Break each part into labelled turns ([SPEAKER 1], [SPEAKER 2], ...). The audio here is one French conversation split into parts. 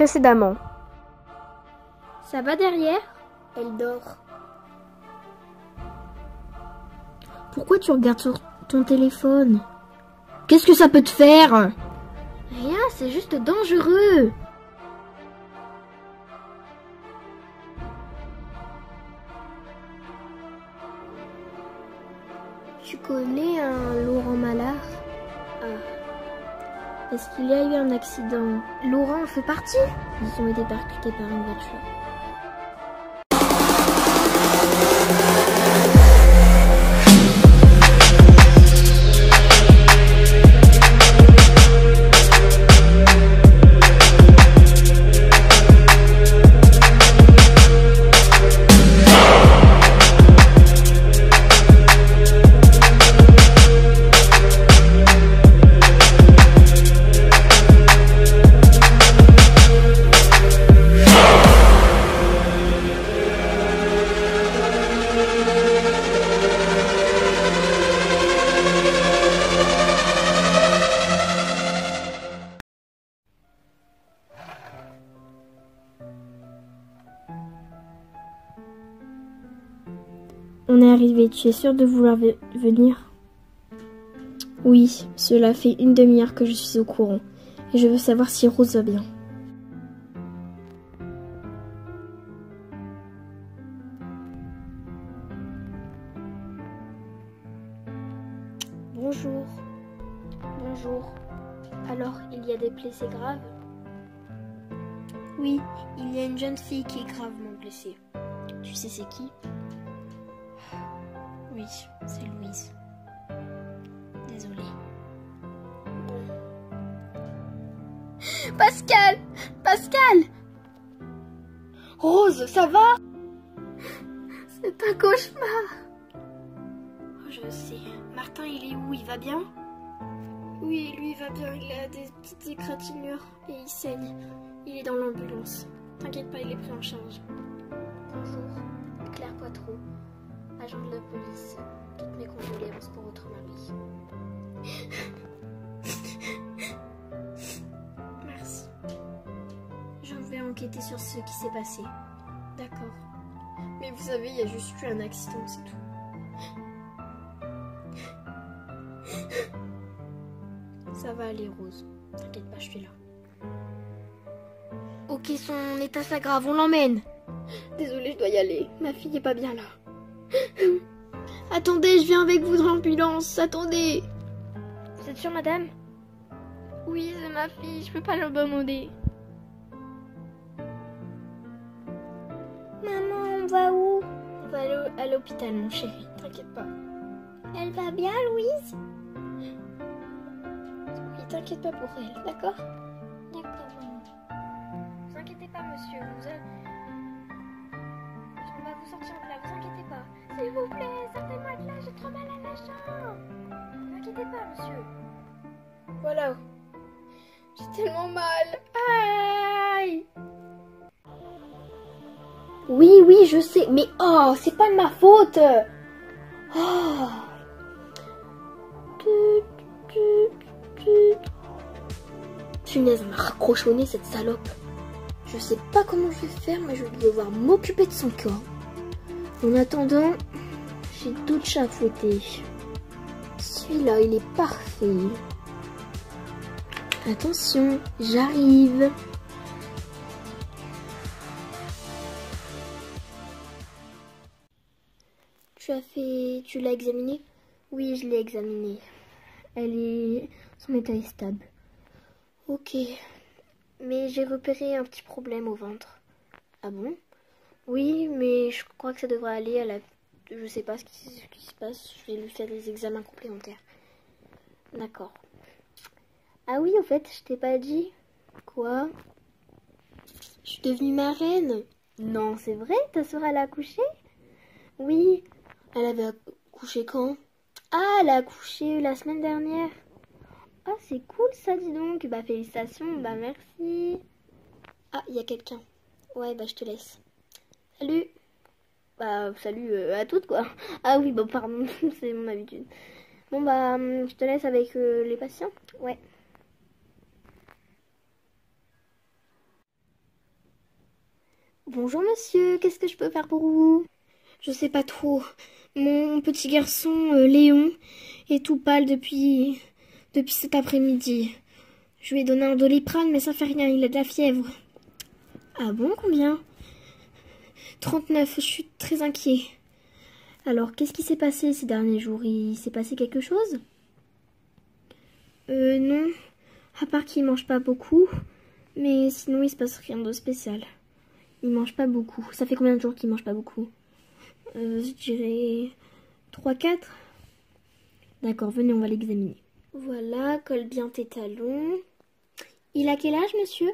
[SPEAKER 1] précédemment.
[SPEAKER 2] Ça va derrière? Elle dort. Pourquoi tu regardes sur ton téléphone? Qu'est-ce que ça peut te faire? Rien, c'est juste dangereux. Tu connais un Laurent Mallard? Ah. Est-ce qu'il y a eu un accident? Laurent en fait partie? Ils ont été percutés par une voiture. On est arrivé, tu es sûr de vouloir venir? Oui, cela fait une demi-heure que je suis au courant. Et je veux savoir si Rose va bien. Bonjour. Bonjour. Alors, il y a des blessés graves? Oui, il y a une jeune fille qui est gravement blessée. Tu sais c'est qui? Oui, c'est Louise. Désolée. Pascal! Pascal! Rose, ça va? C'est un cauchemar. Oh, je sais. Martin, il est où? Il va bien? Oui, lui, il va bien. Il a des petites égratignures et il saigne. Il est dans l'ambulance. T'inquiète pas, il est pris en charge. Bonjour, Claire Poitrot, agent de la police. Toutes mes condoléances pour votre mari. Merci. Je vais enquêter sur ce qui s'est passé. D'accord. Mais vous savez, il y a juste eu un accident, c'est tout. Ça va aller, Rose. T'inquiète pas, je suis là. Ok, son état s'aggrave, on l'emmène. Désolée, je dois y aller. Ma fille est pas bien là. Attendez, je viens avec vous dans l'ambulance. Attendez. Vous êtes sûre, madame? Oui, c'est ma fille. Je peux pas l'abandonner. Maman, on va où? On va aller à l'hôpital, mon chéri. T'inquiète pas. Elle va bien, Louise? Oui, t'inquiète pas pour elle, d'accord? D'accord, maman. Vous inquiétez pas, monsieur. On va vous sortir de là, vous inquiétez pas. S'il vous plaît, sortez-moi de là, j'ai trop mal à la jambe. Ne vous inquiétez pas, monsieur. Voilà. J'ai tellement mal. Aïe. Oui, oui, je sais. Mais oh, c'est pas de ma faute. Oh. Punaise, elle m'a raccrochonné cette salope. Je sais pas comment je vais faire, mais je vais devoir m'occuper de son corps. En attendant, j'ai d'autres chats à fouetter. Celui-là, il est parfait. Attention, j'arrive. Tu l'as examiné? Oui, je l'ai examiné. Son état est stable. Ok. Mais j'ai repéré un petit problème au ventre. Ah bon? Oui, mais je crois que ça devrait aller à la... Je sais pas ce qui se passe. Je vais lui faire des examens complémentaires. D'accord. Ah oui, en fait, je t'ai pas dit. Quoi? Je suis devenue marraine. Non, c'est vrai? Ta soeur, elle a accouché? Oui. Elle avait accouché quand? Ah, elle a accouché la semaine dernière. Ah, c'est cool ça, dis donc. Bah, félicitations, bah merci. Ah, il y a quelqu'un. Ouais, bah je te laisse. Salut. Bah, salut à toutes, quoi. Ah oui, bah pardon, c'est mon habitude. Bon, bah, je te laisse avec les patients. Ouais. Bonjour monsieur, qu'est-ce que je peux faire pour vous? Je sais pas trop. Mon petit garçon, Léon, est tout pâle depuis cet après-midi. Je lui ai donné un Doliprane, mais ça fait rien, il a de la fièvre. Ah bon, combien? 39, je suis très inquiet. Alors, qu'est-ce qui s'est passé ces derniers jours? Il s'est passé quelque chose? Non. À part qu'il mange pas beaucoup. Mais sinon, il se passe rien de spécial. Il mange pas beaucoup. Ça fait combien de jours qu'il mange pas beaucoup? Je dirais 3-4. D'accord, venez, on va l'examiner. Voilà, colle bien tes talons. Il a quel âge, monsieur?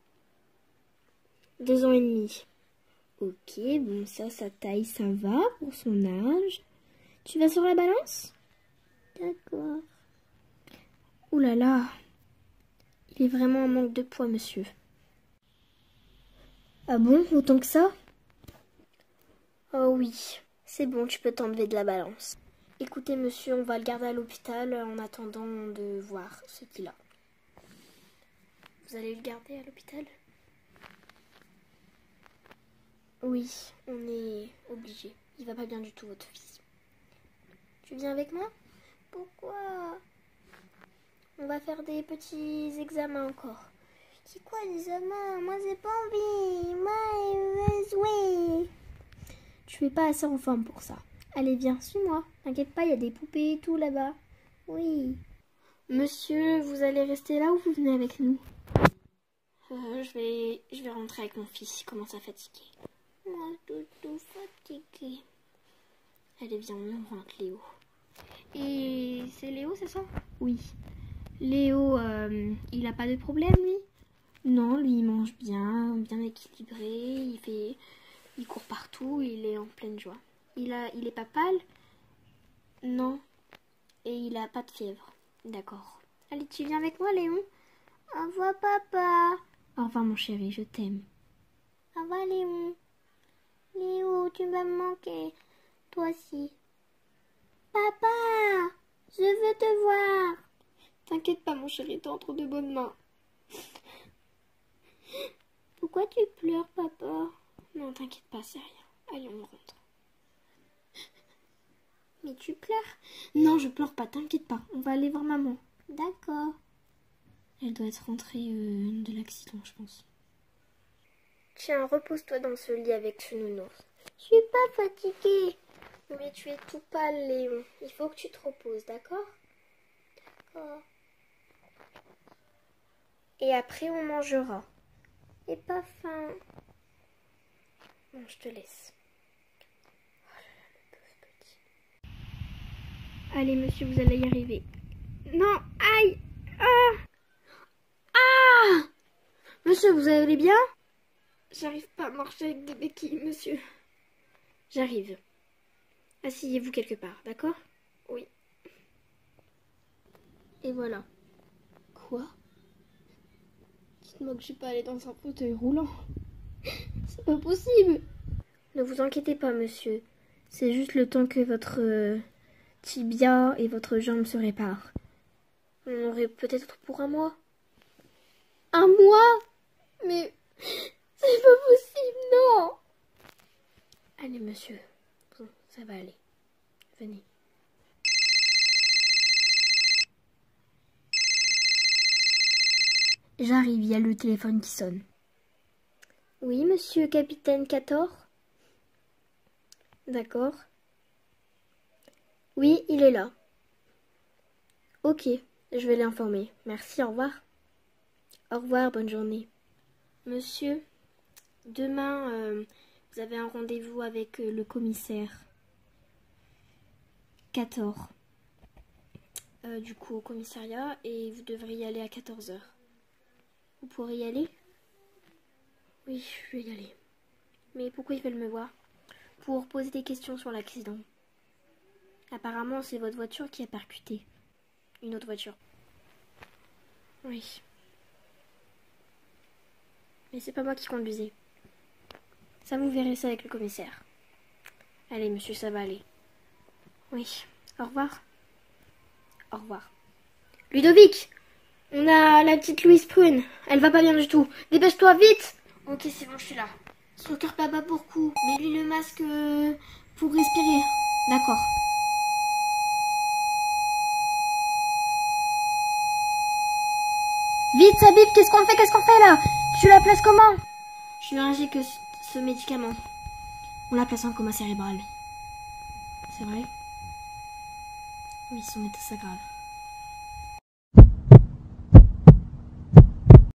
[SPEAKER 2] 2 ans et demi. Ok, bon, sa taille, ça va pour son âge. Tu vas sur la balance? D'accord. Ouh là là. Il est vraiment en manque de poids, monsieur. Ah bon, autant que ça? Oh oui, c'est bon, tu peux t'enlever de la balance. Écoutez, monsieur, on va le garder à l'hôpital en attendant de voir ce qu'il a. Vous allez le garder à l'hôpital? Oui, on est obligé. Il va pas bien du tout, votre fils. Tu viens avec moi? Pourquoi? On va faire des petits examens encore. C'est quoi les examens? Moi, j'ai pas envie. Moi, je veux jouer. Tu es pas assez en forme pour ça. Allez, viens, suis-moi. T'inquiète pas, il y a des poupées et tout là-bas. Oui. Monsieur, vous allez rester là ou vous venez avec nous? Je vais rentrer avec mon fils. Il commence à fatiguer. Moi, tout fatigué. Allez, viens, on rentre, Léo. Et c'est Léo, c'est ça? Oui. Léo, il a pas de problème, lui? Non, lui, il mange bien, bien équilibré. Il court partout, il est en pleine joie. Il est pas pâle? Non. Et il a pas de fièvre. D'accord. Allez, tu viens avec moi, Léon? Au revoir, papa. Au revoir, mon chéri, je t'aime. Au revoir, Léon. Léo, tu vas me manquer. Toi aussi. Papa, je veux te voir. T'inquiète pas, mon chéri, t'es entre de bonnes mains. Pourquoi tu pleures, papa? Non, t'inquiète pas, c'est rien. Allez, on rentre. Mais tu pleures? Non, je pleure pas, t'inquiète pas. On va aller voir maman. D'accord. Elle doit être rentrée de l'accident, je pense. Tiens, repose-toi dans ce lit avec ce nounours. Je suis pas fatiguée. Mais tu es tout pâle, Léon. Il faut que tu te reposes, d'accord? D'accord. Et après, on mangera. Et pas faim. Bon, je te laisse. Oh là là, le pauvre petit. Allez, monsieur, vous allez y arriver. Non, aïe! Ah! Ah! Monsieur, vous allez bien? J'arrive pas à marcher avec des béquilles, monsieur. J'arrive. Asseyez-vous quelque part, d'accord? Oui. Et voilà. Quoi? Dites-moi que je suis pas allée dans un fauteuil roulant. C'est pas possible. Ne vous inquiétez pas, monsieur. C'est juste le temps que votre tibia et votre jambe se réparent. On aurait peut-être pour un mois. Un mois? Mais c'est pas possible, non. Allez, monsieur. Bon, ça va aller. Venez. J'arrive, il y a le téléphone qui sonne. Oui, monsieur capitaine 14. D'accord. Oui, il est là. Ok, je vais l'informer. Merci, au revoir. Au revoir, bonne journée. Monsieur, demain, vous avez un rendez-vous avec le commissaire 14. Du coup, au commissariat, et vous devrez y aller à 14 h. Vous pourrez y aller? Oui, je vais y aller. Mais pourquoi ils veulent me voir? Pour poser des questions sur l'accident. Apparemment, c'est votre voiture qui a percuté une autre voiture. Oui. Mais c'est pas moi qui conduisais. Ça, vous verrez ça avec le commissaire. Allez, monsieur, ça va aller. Oui. Au revoir. Au revoir. Ludovic! On a la petite Louise Prune. Elle va pas bien du tout. Dépêche-toi, vite! Ok, c'est bon, je suis là. Son cœur bat pas beaucoup. Mets-lui le masque pour respirer. D'accord.
[SPEAKER 1] Vite, Sabib, qu'est-ce qu'on fait? Qu'est-ce qu'on fait là? Tu la places comment?
[SPEAKER 2] Je lui injecte ce médicament. On la place en coma cérébral. C'est vrai? Oui, son état s'aggrave.